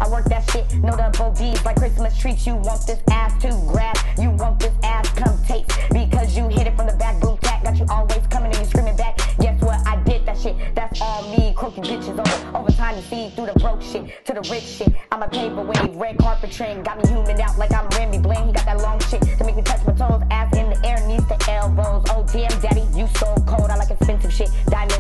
I work that shit, no double D's like Christmas treats. You want this ass to grab, you want this ass come taste, because you hit it from the back, boom cat, got you always coming and you screaming back. Guess what? I did that shit, that's all me. Croaky bitches over time, you see through the broke shit to the rich shit. I'm a paper wave, red carpet train, got me human out like I'm Remy Blaine. He got that long shit to make me touch my toes, ass in the air, knees to elbows. Oh damn daddy, you so cold, I like expensive shit, diamond